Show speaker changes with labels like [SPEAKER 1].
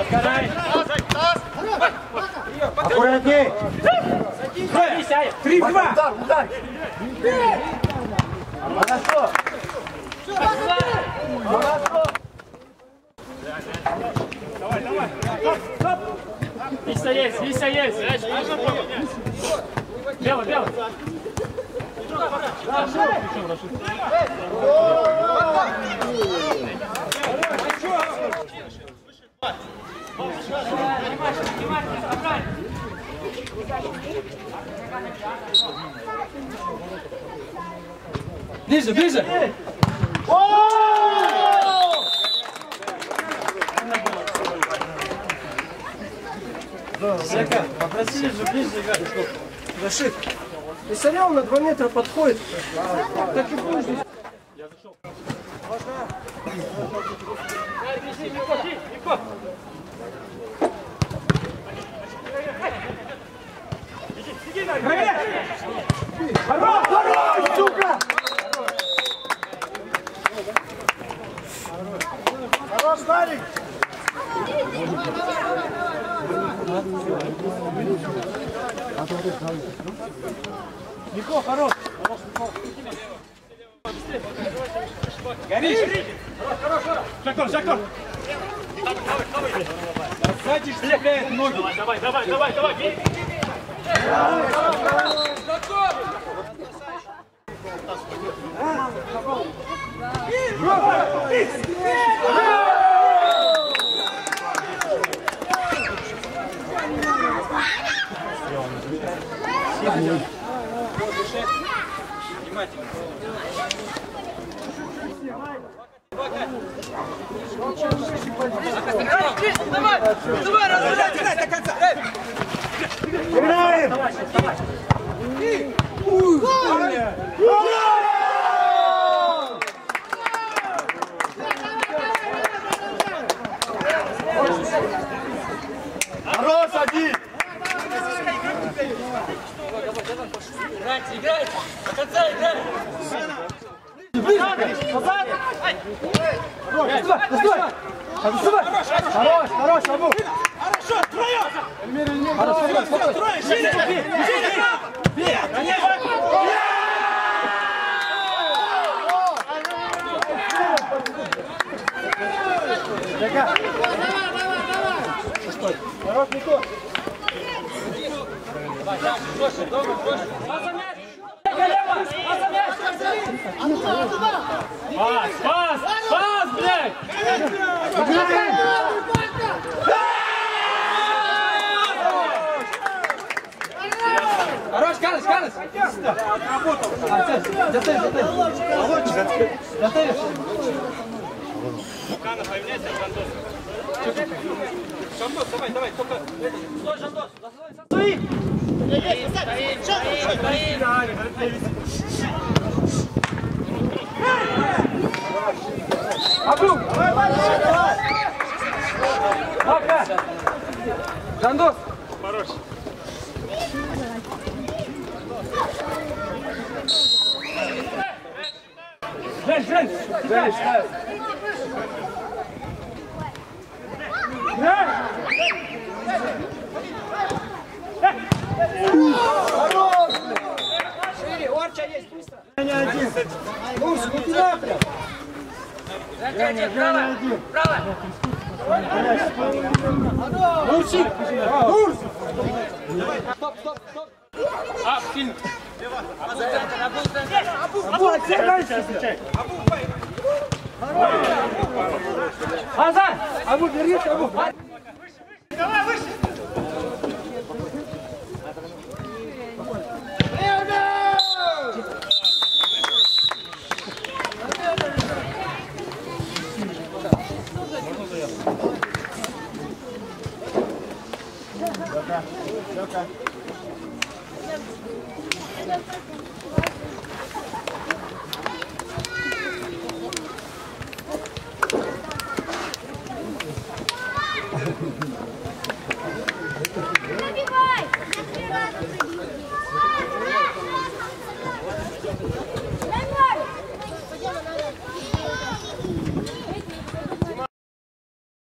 [SPEAKER 1] Аккуратней! 3-2! Хорошо! Давай, давай! Стоп! Вися есть, Вися есть! Бело, бело! Ближе, ближе!
[SPEAKER 2] Жека, попросили же ближе играть. Рашид, Писарев на 2 метра подходит. Так и будешь здесь. Я зашел.
[SPEAKER 1] Хорош, сука! Хорош, Марик!
[SPEAKER 2] Нико, хорош! Горишь! Хорош! Жактор, Жактор! Сзади шляпляет ноги! Давай! Давай, разгоняй до конца!
[SPEAKER 1] Играем! Хорош, один!
[SPEAKER 3] Играйте! До конца играйте!
[SPEAKER 1] Хорош, Абу!
[SPEAKER 2] Хорошо, втроем!
[SPEAKER 1] Хорошо,
[SPEAKER 2] втроем! Жили!
[SPEAKER 1] Хорош, Нико!
[SPEAKER 2] Пас, блядь!
[SPEAKER 3] Хорош, Канес!
[SPEAKER 2] Работал!
[SPEAKER 3] Затыль!
[SPEAKER 2] Канес, появляйся, Шандос, давай, только... Стой, Шандос! Стоит!
[SPEAKER 1] Абу! Жандос!
[SPEAKER 2] Хорош!
[SPEAKER 1] Жень! Хорош!
[SPEAKER 3] Шире, Орча есть, быстро!
[SPEAKER 1] Курс, ну туда прям!
[SPEAKER 3] Право!
[SPEAKER 1] Курсик! Курс!
[SPEAKER 3] Стоп!
[SPEAKER 2] А, фильм!
[SPEAKER 1] Абу, отсекайся! Азан! Абу, держись, Абу!
[SPEAKER 2] Давай, выше!
[SPEAKER 1] Все,